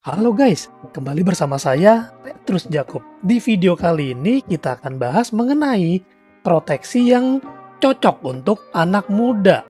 Halo guys, kembali bersama saya Petrus Jakob. Di video kali ini kita akan bahas mengenai proteksi yang cocok untuk anak muda.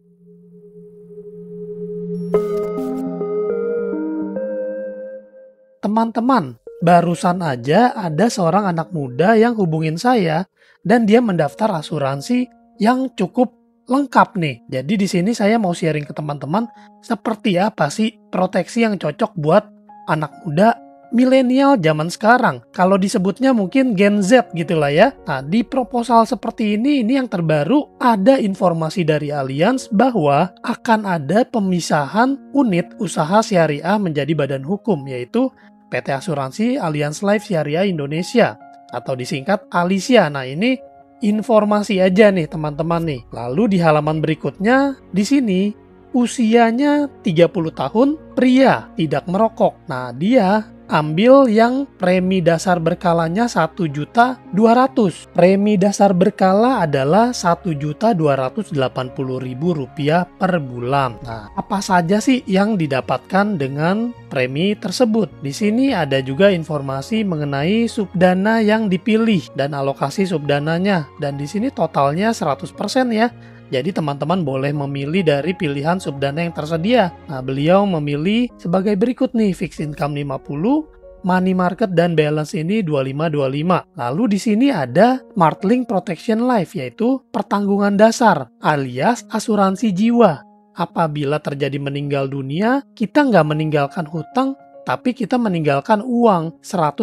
Teman-teman, barusan aja ada seorang anak muda yang hubungin saya dan dia mendaftar asuransi yang cukup lengkap nih. Jadi di sini saya mau sharing ke teman-teman seperti apa sih proteksi yang cocok buat anak muda milenial zaman sekarang. Kalau disebutnya mungkin Gen Z gitulah ya. Nah, di proposal seperti ini yang terbaru ada informasi dari Allianz bahwa akan ada pemisahan unit usaha syariah menjadi badan hukum, yaitu PT Asuransi Allianz Life Syariah Indonesia atau disingkat Alisya. Nah, ini informasi aja nih teman-teman nih. Lalu di halaman berikutnya di sini usianya 30 tahun, pria, tidak merokok. Nah, dia ambil yang premi dasar berkalanya 1.200.000. Premi dasar berkala adalah Rp1.280.000 per bulan. Nah, apa saja sih yang didapatkan dengan premi tersebut? Di sini ada juga informasi mengenai subdana yang dipilih dan alokasi subdananya. Dan di sini totalnya 100% ya. Jadi teman-teman boleh memilih dari pilihan subdana yang tersedia. Nah, beliau memilih sebagai berikut nih, fixed income 50, money market dan balance ini 25-25. Lalu di sini ada Martlink Protection Life, yaitu pertanggungan dasar alias asuransi jiwa. Apabila terjadi meninggal dunia, kita nggak meninggalkan hutang, tapi kita meninggalkan uang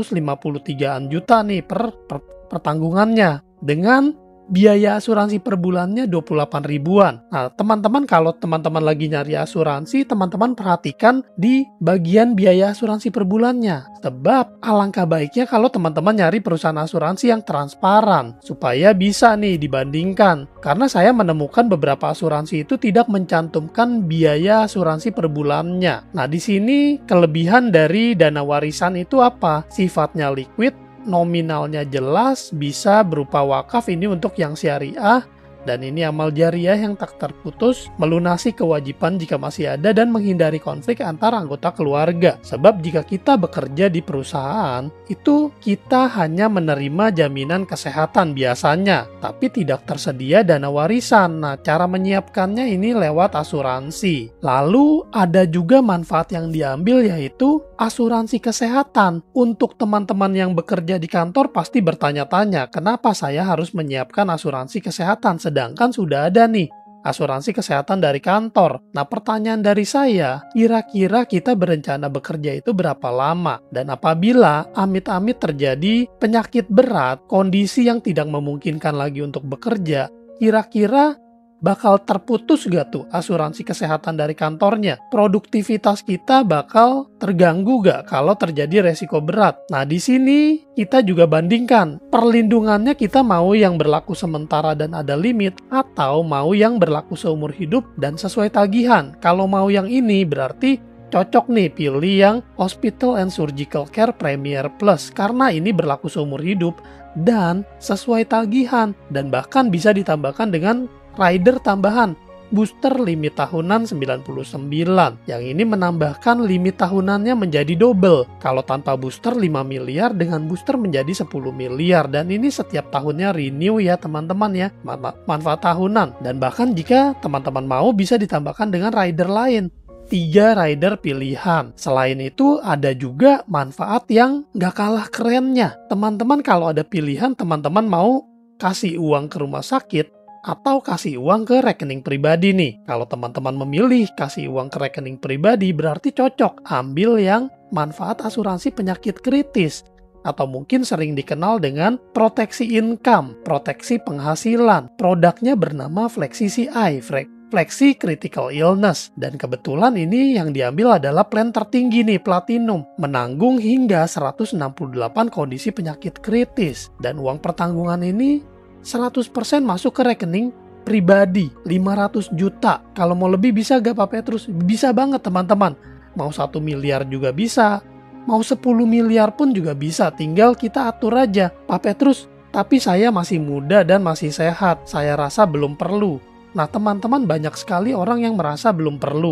153 juta nih per pertanggungannya dengan biaya asuransi per bulannya 28 ribuan. Nah, teman-teman kalau teman-teman lagi nyari asuransi, teman-teman perhatikan di bagian biaya asuransi per bulannya. Sebab alangkah baiknya kalau teman-teman nyari perusahaan asuransi yang transparan supaya bisa nih dibandingkan. Karena saya menemukan beberapa asuransi itu tidak mencantumkan biaya asuransi per bulannya. Nah, di sini kelebihan dari dana warisan itu apa? Sifatnya liquid, nominalnya jelas, bisa berupa wakaf ini untuk yang syariah, dan ini amal jariah yang tak terputus, melunasi kewajiban jika masih ada dan menghindari konflik antar anggota keluarga. Sebab jika kita bekerja di perusahaan, itu kita hanya menerima jaminan kesehatan biasanya, tapi tidak tersedia dana warisan. Nah, cara menyiapkannya ini lewat asuransi. Lalu ada juga manfaat yang diambil, yaitu asuransi kesehatan. Untuk teman-teman yang bekerja di kantor pasti bertanya-tanya, kenapa saya harus menyiapkan asuransi kesehatan sedangkan sudah ada nih asuransi kesehatan dari kantor. Nah, pertanyaan dari saya, kira-kira kita berencana bekerja itu berapa lama? Dan apabila amit-amit terjadi penyakit berat, kondisi yang tidak memungkinkan lagi untuk bekerja, kira-kira bakal terputus gak tuh asuransi kesehatan dari kantornya? Produktivitas kita bakal terganggu gak kalau terjadi resiko berat? Nah, di sini kita juga bandingkan perlindungannya, kita mau yang berlaku sementara dan ada limit, atau mau yang berlaku seumur hidup dan sesuai tagihan. Kalau mau yang ini berarti cocok nih pilih yang Hospital and Surgical Care Premier Plus, karena ini berlaku seumur hidup dan sesuai tagihan, dan bahkan bisa ditambahkan dengan rider tambahan booster limit tahunan 99. Yang ini menambahkan limit tahunannya menjadi double. Kalau tanpa booster 5 miliar, dengan booster menjadi 10 miliar. Dan ini setiap tahunnya renew ya teman-teman ya, manfaat tahunan. Dan bahkan jika teman-teman mau bisa ditambahkan dengan rider lain, 3 rider pilihan. Selain itu ada juga manfaat yang gak kalah kerennya. Teman-teman kalau ada pilihan, teman-teman mau kasih uang ke rumah sakit atau kasih uang ke rekening pribadi nih. Kalau teman-teman memilih kasih uang ke rekening pribadi, berarti cocok ambil yang manfaat asuransi penyakit kritis, atau mungkin sering dikenal dengan proteksi income, proteksi penghasilan. Produknya bernama Flexi CI, Flexi Critical Illness. Dan kebetulan ini yang diambil adalah plan tertinggi nih, Platinum, menanggung hingga 168 kondisi penyakit kritis. Dan uang pertanggungan ini 100% masuk ke rekening pribadi, 500 juta. Kalau mau lebih bisa gak Pak Petrus? Bisa banget teman-teman. Mau 1 miliar juga bisa, mau 10 miliar pun juga bisa. Tinggal kita atur aja. Pak Petrus, tapi saya masih muda dan masih sehat, saya rasa belum perlu. Nah, teman-teman, banyak sekali orang yang merasa belum perlu.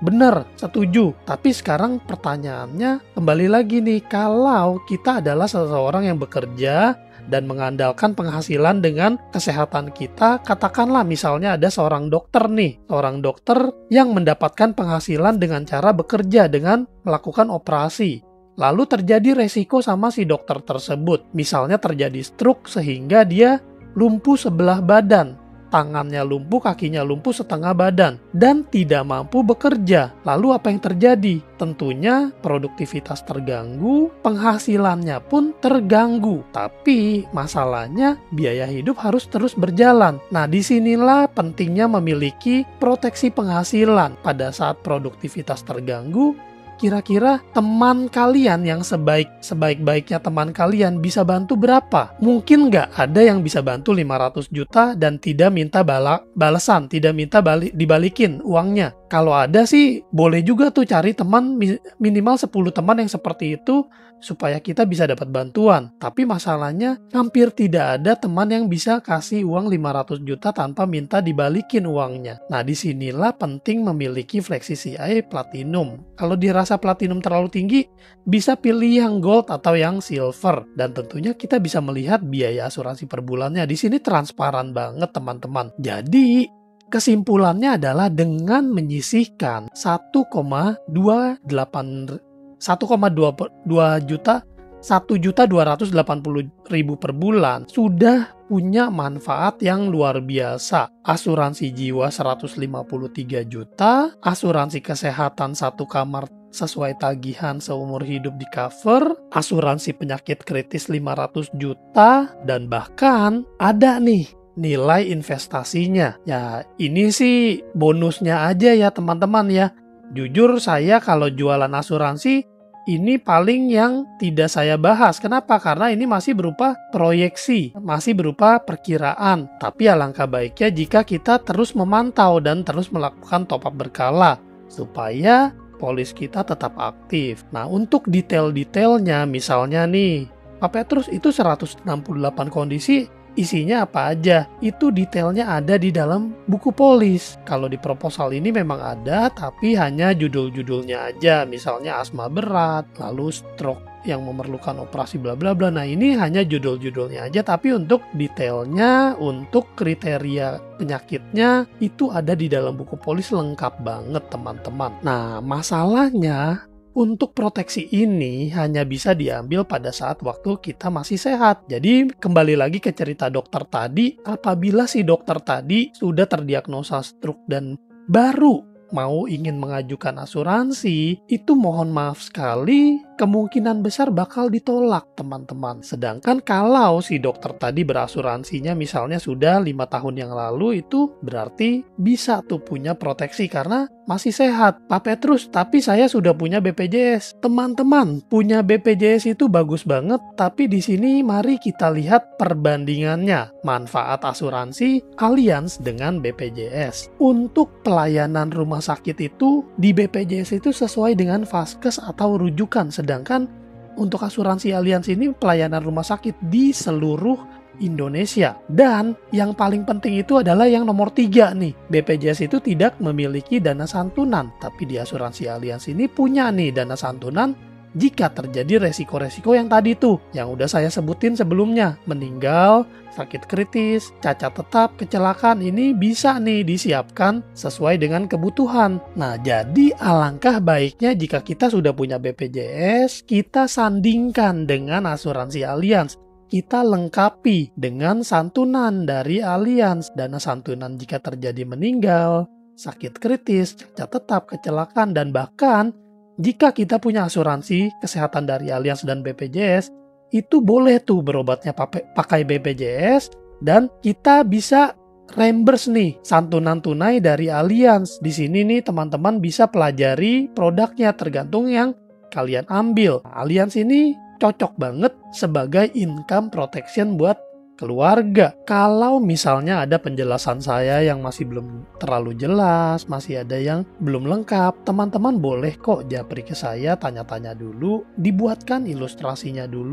Bener, setuju. Tapi sekarang pertanyaannya kembali lagi nih, kalau kita adalah seseorang yang bekerja dan mengandalkan penghasilan dengan kesehatan kita, katakanlah misalnya ada seorang dokter nih, seorang dokter yang mendapatkan penghasilan dengan cara bekerja dengan melakukan operasi. Lalu terjadi resiko sama si dokter tersebut, misalnya terjadi stroke sehingga dia lumpuh sebelah badan. Tangannya lumpuh, kakinya lumpuh setengah badan, dan tidak mampu bekerja. Lalu apa yang terjadi? Tentunya produktivitas terganggu, penghasilannya pun terganggu. Tapi masalahnya biaya hidup harus terus berjalan. Nah, disinilah pentingnya memiliki proteksi penghasilan. Pada saat produktivitas terganggu, kira-kira teman kalian yang sebaik-baiknya teman kalian bisa bantu berapa? Mungkin nggak ada yang bisa bantu 500 juta dan tidak minta balasan, tidak minta dibalikin uangnya. Kalau ada sih boleh juga tuh cari teman, minimal 10 teman yang seperti itu supaya kita bisa dapat bantuan. Tapi masalahnya hampir tidak ada teman yang bisa kasih uang 500 juta tanpa minta dibalikin uangnya. Nah, disinilah penting memiliki Flexi CI Platinum. Kalau dirasa Platinum terlalu tinggi, bisa pilih yang Gold atau yang Silver. Dan tentunya kita bisa melihat biaya asuransi per bulannya. Di sini transparan banget teman-teman. Jadi kesimpulannya adalah dengan menyisihkan 1,280.000 per bulan sudah punya manfaat yang luar biasa. Asuransi jiwa 153 juta, asuransi kesehatan satu kamar sesuai tagihan seumur hidup di cover, asuransi penyakit kritis 500 juta, dan bahkan ada nih nilai investasinya. Ya, ini sih bonusnya aja ya teman-teman ya. Jujur saya kalau jualan asuransi ini paling yang tidak saya bahas. Kenapa? Karena ini masih berupa proyeksi, masih berupa perkiraan. Tapi alangkah baiknya jika kita terus memantau dan terus melakukan top up berkala supaya polis kita tetap aktif. Nah, untuk detail-detailnya misalnya nih, Pak Petrus itu 168 kondisi isinya apa aja? Itu detailnya ada di dalam buku polis. Kalau di proposal ini memang ada, tapi hanya judul-judulnya aja. Misalnya asma berat, lalu stroke yang memerlukan operasi bla bla bla. Nah, ini hanya judul-judulnya aja, tapi untuk detailnya, untuk kriteria penyakitnya itu ada di dalam buku polis lengkap banget, teman-teman. Nah, masalahnya untuk proteksi ini hanya bisa diambil pada saat waktu kita masih sehat. Jadi kembali lagi ke cerita dokter tadi, apabila si dokter tadi sudah terdiagnosa stroke dan baru mau ingin mengajukan asuransi, itu mohon maaf sekali, kemungkinan besar bakal ditolak teman-teman. Sedangkan kalau si dokter tadi berasuransinya misalnya sudah 5 tahun yang lalu, itu berarti bisa tuh punya proteksi karena masih sehat. Pak Petrus, tapi saya sudah punya BPJS. Teman-teman, punya BPJS itu bagus banget, tapi di sini mari kita lihat perbandingannya. Manfaat asuransi Allianz dengan BPJS. Untuk pelayanan rumah sakit itu di BPJS itu sesuai dengan vaskes atau rujukan, sedangkan untuk asuransi Allianz ini pelayanan rumah sakit di seluruh Indonesia. Dan yang paling penting itu adalah yang nomor 3 nih, BPJS itu tidak memiliki dana santunan, tapi di asuransi Allianz ini punya nih dana santunan jika terjadi resiko-resiko yang tadi tuh, yang udah saya sebutin sebelumnya, meninggal, sakit kritis, cacat tetap, kecelakaan, ini bisa nih disiapkan sesuai dengan kebutuhan. Nah, jadi alangkah baiknya jika kita sudah punya BPJS, kita sandingkan dengan asuransi Allianz. Kita lengkapi dengan santunan dari Allianz, dana santunan jika terjadi meninggal, sakit kritis, cacat tetap, kecelakaan, dan bahkan jika kita punya asuransi kesehatan dari Allianz dan BPJS, itu boleh tuh berobatnya pakai BPJS dan kita bisa reimburse nih santunan tunai dari Allianz. Di sini nih teman-teman bisa pelajari produknya tergantung yang kalian ambil. Allianz ini cocok banget sebagai income protection buat keluarga. Kalau misalnya ada penjelasan saya yang masih belum terlalu jelas, masih ada yang belum lengkap, teman-teman boleh kok japri ke saya, tanya-tanya dulu, dibuatkan ilustrasinya dulu,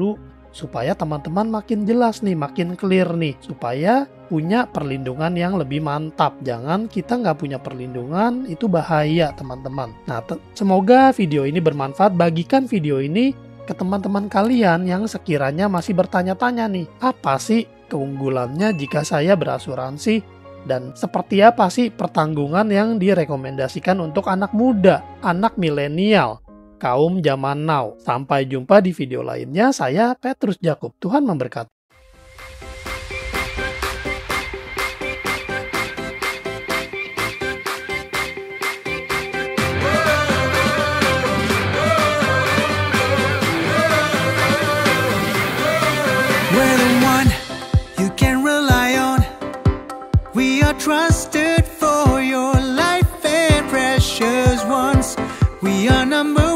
supaya teman-teman makin jelas nih, makin clear nih, supaya punya perlindungan yang lebih mantap. Jangan kita nggak punya perlindungan, itu bahaya teman-teman. Nah, semoga video ini bermanfaat. Bagikan video ini ke teman-teman kalian yang sekiranya masih bertanya-tanya nih, apa sih keunggulannya jika saya berasuransi? Dan seperti apa sih pertanggungan yang direkomendasikan untuk anak muda, anak milenial, kaum zaman now. Sampai jumpa di video lainnya. Saya Petrus Jakub. Tuhan memberkati. We're the one you can rely on. We are trusted for your life and precious ones. We are number